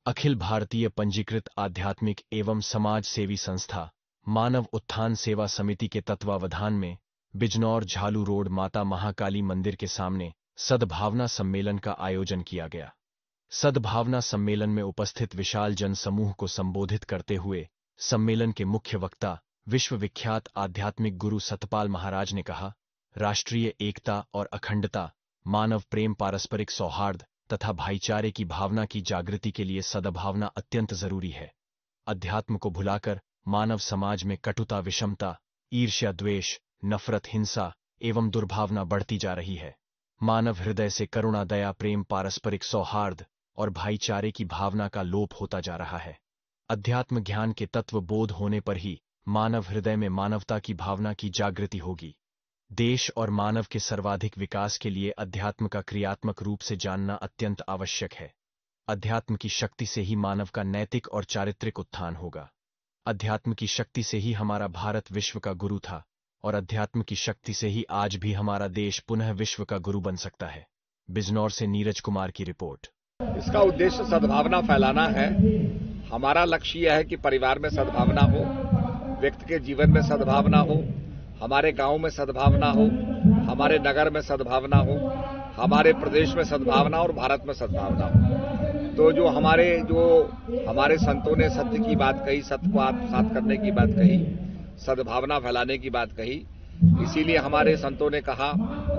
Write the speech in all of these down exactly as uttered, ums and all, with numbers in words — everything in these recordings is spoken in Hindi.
अखिल भारतीय पंजीकृत आध्यात्मिक एवं समाज सेवी संस्था मानव उत्थान सेवा समिति के तत्वावधान में बिजनौर झालू रोड माता महाकाली मंदिर के सामने सद्भावना सम्मेलन का आयोजन किया गया। सद्भावना सम्मेलन में उपस्थित विशाल जन समूह को संबोधित करते हुए सम्मेलन के मुख्य वक्ता विश्वविख्यात आध्यात्मिक गुरु सतपाल महाराज ने कहा, राष्ट्रीय एकता और अखंडता, मानव प्रेम, पारस्परिक सौहार्द तथा भाईचारे की भावना की जागृति के लिए सद्भावना अत्यंत जरूरी है। अध्यात्म को भुलाकर मानव समाज में कटुता, विषमता, ईर्ष्या, द्वेष, नफरत, हिंसा एवं दुर्भावना बढ़ती जा रही है। मानव हृदय से करुणा, दया, प्रेम, पारस्परिक सौहार्द और भाईचारे की भावना का लोप होता जा रहा है। अध्यात्म ज्ञान के तत्व बोध होने पर ही मानव हृदय में मानवता की भावना की जागृति होगी। देश और मानव के सर्वाधिक विकास के लिए अध्यात्म का क्रियात्मक रूप से जानना अत्यंत आवश्यक है। अध्यात्म की शक्ति से ही मानव का नैतिक और चारित्रिक उत्थान होगा। अध्यात्म की शक्ति से ही हमारा भारत विश्व का गुरु था और अध्यात्म की शक्ति से ही आज भी हमारा देश पुनः विश्व का गुरु बन सकता है। बिजनौर से नीरज कुमार की रिपोर्ट। इसका उद्देश्य सद्भावना फैलाना है। हमारा लक्ष्य यह है कि परिवार में सद्भावना हो, व्यक्ति के जीवन में सद्भावना हो, हमारे गांव में सद्भावना हो, हमारे नगर में सद्भावना हो, हमारे प्रदेश में सद्भावना और भारत में सद्भावना हो। तो जो हमारे जो हमारे संतों ने सत्य की बात कही, सत्य को आत्मसात करने की बात कही, सद्भावना फैलाने की बात कही, इसीलिए हमारे संतों ने कहा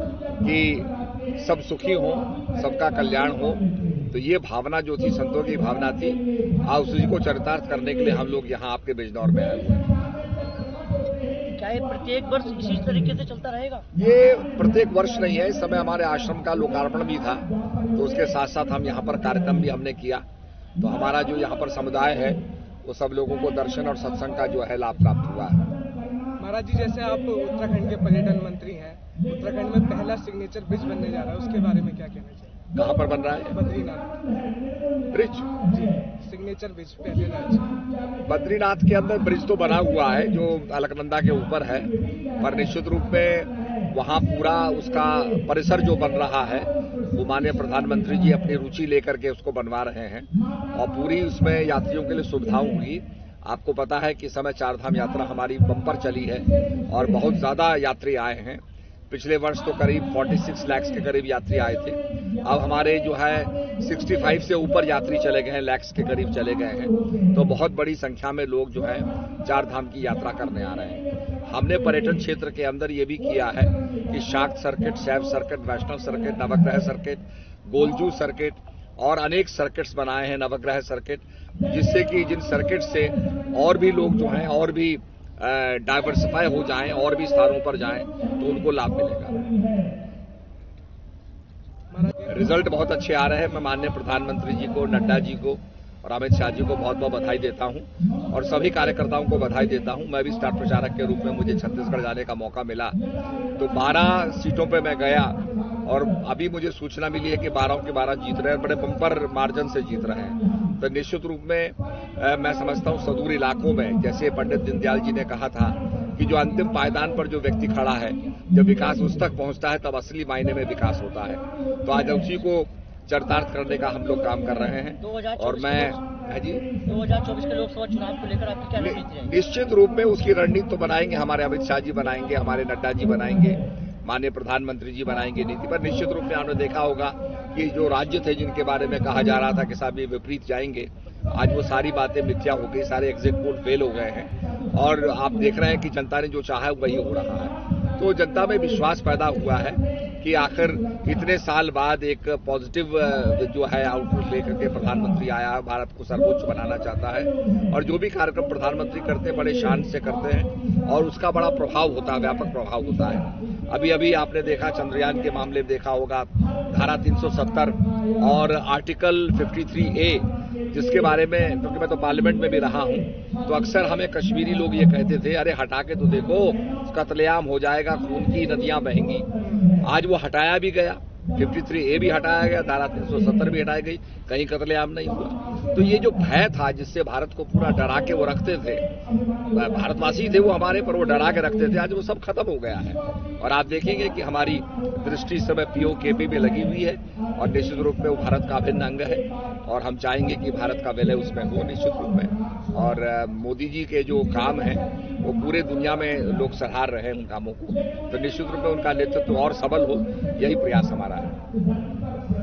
कि सब सुखी हो, सबका कल्याण हो। तो ये भावना जो थी, संतों की भावना थी, आज उसी को चरितार्थ करने के लिए हम लोग यहाँ आपके बिजनौर में आए हुए हैं। क्या ये प्रत्येक वर्ष इसी तरीके से चलता रहेगा? ये प्रत्येक वर्ष नहीं है। इस समय हमारे आश्रम का लोकार्पण भी था, तो उसके साथ साथ हम यहाँ पर कार्यक्रम भी हमने किया। तो हमारा जो यहाँ पर समुदाय है वो सब लोगों को दर्शन और सत्संग का जो है लाभ प्राप्त हुआ है। महाराज जी, जैसे आप उत्तराखंड के पर्यटन मंत्री हैं, उत्तराखंड में पहला सिग्नेचर ब्रिज बनने जा रहा है, उसके बारे में क्या कहना चाहिए? कहाँ पर बन रहा है? बद्रीनाथ ब्रिज जी, सिग्नेचर ब्रिज पहले राज्य बद्रीनाथ के अंदर ब्रिज तो बना हुआ है जो अलकनंदा के ऊपर है, पर निश्चित रूप में वहाँ पूरा उसका परिसर जो बन रहा है वो माननीय प्रधानमंत्री जी अपनी रुचि लेकर के उसको बनवा रहे हैं और पूरी उसमें यात्रियों के लिए सुविधाएं होंगी। आपको पता है कि समय चारधाम यात्रा हमारी बम्पर चली है और बहुत ज्यादा यात्री आए हैं। पिछले वर्ष तो करीब छियालीस लाख के करीब यात्री आए थे। अब हमारे जो है पैंसठ से ऊपर यात्री चले गए हैं, लैक्स के करीब चले गए हैं। तो बहुत बड़ी संख्या में लोग जो है चार धाम की यात्रा करने आ रहे हैं। हमने पर्यटन क्षेत्र के अंदर ये भी किया है कि शाक्त सर्किट, शैव सर्किट, वैष्णव सर्किट, नवग्रह सर्किट, गोलजू सर्किट और अनेक सर्किट्स बनाए हैं, नवग्रह सर्किट, जिससे कि जिन सर्किट से और भी लोग जो हैं और भी डाइवर्सिफाई हो जाएं और भी स्थानों पर जाएं तो उनको लाभ मिलेगा। रिजल्ट बहुत अच्छे आ रहे हैं। मैं माननीय प्रधानमंत्री जी को, नड्डा जी को और अमित शाह जी को बहुत बहुत बधाई देता हूं और सभी कार्यकर्ताओं को बधाई देता हूं। मैं भी स्टार प्रचारक के रूप में मुझे छत्तीसगढ़ जाने का मौका मिला तो बारह सीटों पे मैं गया और अभी मुझे सूचना मिली है कि बारह के बारह जीत रहे हैं, बड़े बम्पर मार्जिन से जीत रहे हैं। तो निश्चित रूप में आ, मैं समझता हूं सुदूर इलाकों में, जैसे पंडित दीनदयाल जी ने कहा था कि जो अंतिम पायदान पर जो व्यक्ति खड़ा है, जब विकास उस तक पहुंचता है तब असली मायने में विकास होता है। तो आज उसी को चरितार्थ करने का हम लोग काम कर रहे हैं और मैं है जी दो हज़ार चौबीस के लोकसभा चुनाव को लेकर आपकी क्या रणनीति है? निश्चित रूप में उसकी रणनीति तो बनाएंगे, हमारे अमित शाह जी बनाएंगे, हमारे नड्डा जी बनाएंगे, माननीय प्रधानमंत्री जी बनाएंगे नीति पर। निश्चित रूप में आपने देखा होगा कि जो राज्य थे जिनके बारे में कहा जा रहा था कि साहब ये विपरीत जाएंगे, आज वो सारी बातें मिथ्या हो गई, सारे एग्जिट पोल फेल हो गए हैं और आप देख रहे हैं कि जनता ने जो चाहा है वही हो रहा है। तो जनता में विश्वास पैदा हुआ है कि आखिर इतने साल बाद एक पॉजिटिव जो है आउटलुक लेकर के प्रधानमंत्री आया, भारत को सर्वोच्च बनाना चाहता है और जो भी कार्यक्रम प्रधानमंत्री करते हैं बड़े शान से करते हैं और उसका बड़ा प्रभाव होता है, व्यापक प्रभाव होता है। अभी अभी आपने देखा चंद्रयान के मामले में देखा होगा, धारा तीन सौ सत्तर और आर्टिकल तिरेपन ए, जिसके बारे में, क्योंकि मैं तो पार्लियामेंट में भी रहा हूं, तो अक्सर हमें कश्मीरी लोग ये कहते थे, अरे हटा के तो देखो, कत्लेआम हो जाएगा, खून की नदियां बहेंगी। आज वो हटाया भी गया, तिरेपन ए भी हटाया गया, धारा तीन सौ सत्तर भी हटाई गई, कहीं कत्लेआम नहीं हुआ। तो ये जो भय था जिससे भारत को पूरा डरा के वो रखते थे, भारतवासी थे वो हमारे, पर वो डरा के रखते थे, आज वो सब खत्म हो गया है। और आप देखेंगे कि हमारी दृष्टि इस समय पीओकेपी में लगी हुई है और निश्चित रूप में वो भारत का अभिन्न अंग है और हम चाहेंगे कि भारत का विलय उसमें हो निश्चित रूप में। और मोदी जी के जो काम है वो पूरे दुनिया में लोग सराह रहे हैं उन कामों को, तो निश्चित रूप में उनका नेतृत्व और सबल हो, यही प्रयास हमारा है।